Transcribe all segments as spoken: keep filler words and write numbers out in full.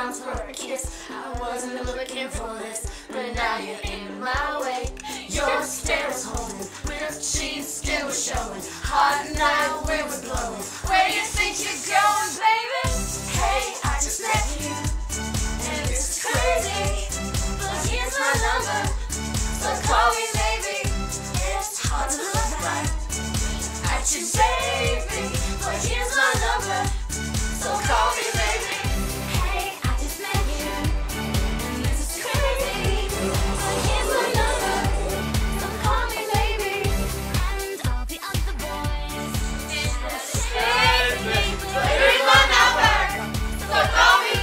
arms for a kiss. I wasn't looking for this, but now you're in my way. Your stare was holding, ripped jeans still was showing. Hot night, wind was blowing. Where you think you're going, baby? Hey, I just met you, and this is crazy, but here's my number, so call me baby. It's hard to look right at you, baby, but here's my number, so call me baby. Hey, I just met you, and this is crazy, but here's my number, so call me baby. And all the other boys, it's crazy, but here's my number, so call me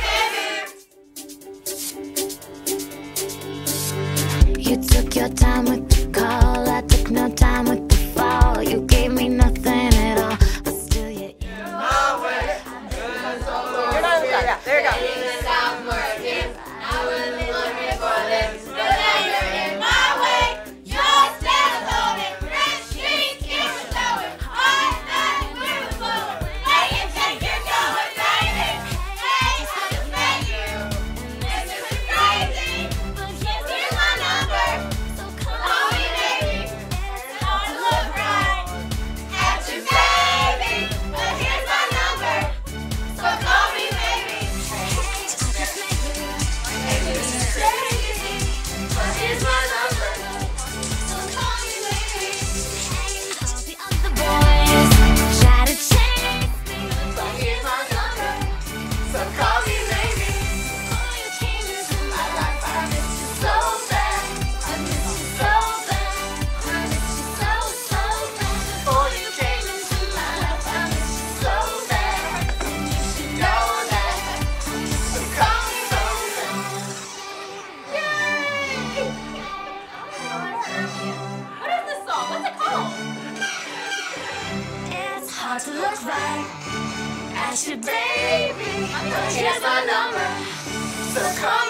baby. You took your time with the call, I took no time with the fall. You gave me nothing at all, but still you're in my way. You're not yeah, there you go. Stop working. I wasn't looking for this, but now you're in my way. You're still loaded, rich street, you were showing. Hard night, we were blowing. Where you think you're going, baby? Hey, I just met you. This is crazy, but here's my number, so call me baby. It's hard to look right at you, baby, but here's my number, so call me baby. Hey, I just met you. This is crazy, but here's my number, so call me baby. And all the other boys try to chase me, but here's my number, so call me baby. Oh, you came into my life, I miss you so bad. I miss you so bad. I miss you so, so bad. Before you came into my life, I miss you so bad. And you should know that, so call me baby. Yay! What is this song? What's it called? It's hard to look right at you, baby, but here's my number, so call